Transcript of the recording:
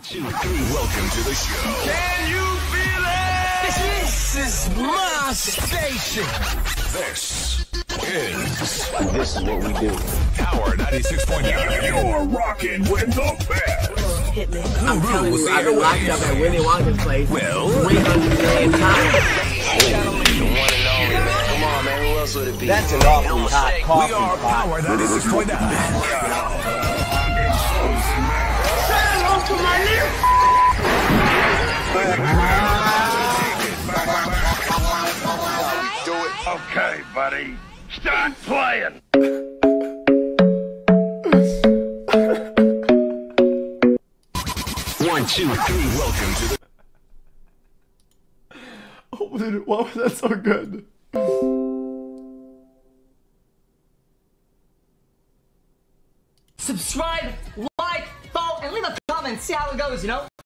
2, 3, welcome to the show. Can you feel it? This is my station. This is what we do. Power 96.9. You're rocking with the best. Hit me. I'm telling you, I've been locked up at Willy Wonka's place. Well, 300 million times. Come on, man. Who else would it be? That's an awfully hot coffee we are Power 96.9. To my Do it. Okay, buddy. Start playing. 1, 2, 3, welcome to the... Oh, dude, why was that so good? Subscribe, like, follow, and leave a comment. See how it goes, you know?